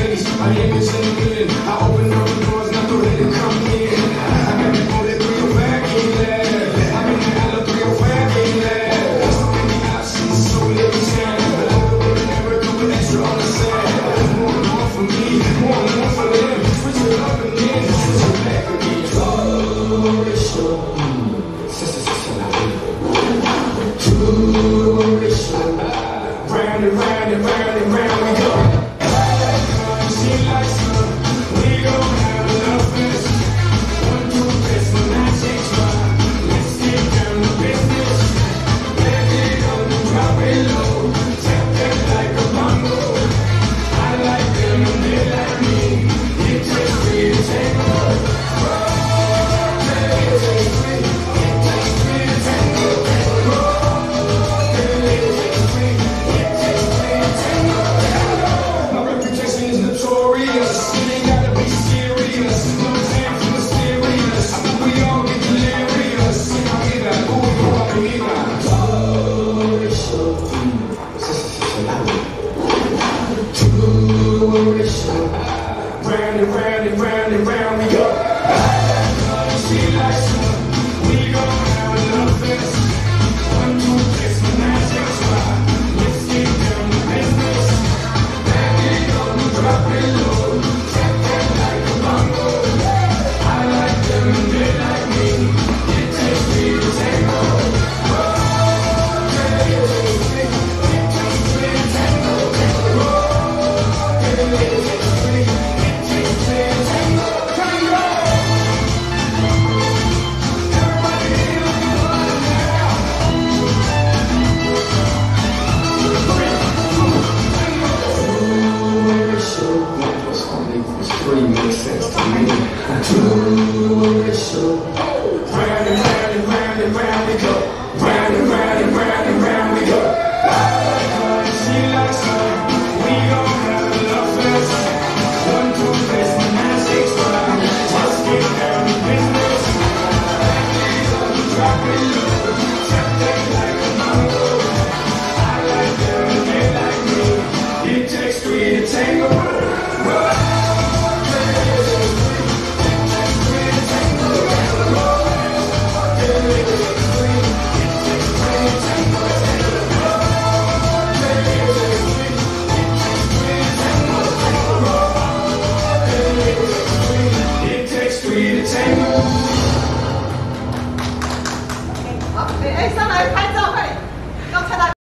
face. My name is in the building. I open up the doors, not to let it come in. I got that bullet 305 in there. I'm in the alley 305 in there. So many options, so little time. A little bit of never do an extra on the side. More for me, more for them. Switch it up and then switch it back again. Oh, it's so. Round and round and round and round we go. She likes her, we gon' have enough fun. 1, 2, 3, so now take one. Let's get down to business. Let it go, drop it low. Tap that like a bongo. I like them and they like me. It takes three to tango. It takes three to tango. My reputation is notorious. It ain't gotta be serious. No time for mysterious. We all get delirious. Sin amiga, amiga. Oh, it's so round and round and round and round we go. She likes her. We gon' have enough fun. 1, 2, 3, so now take one. Let's get down to business. Let it go, drop it low. Tap that like a bongo. I like them and they like me. It takes three to tango. Makes sense to me. Round and round and round and round we go. Round and round and round and round we go. She likes her. We gon' have enough fun. 1, 2, 3, so now 6, 5. Just get down to business. Drop it low. Tap that like a bongo. I like them and they like me. It takes three to tango. Ê, sao lại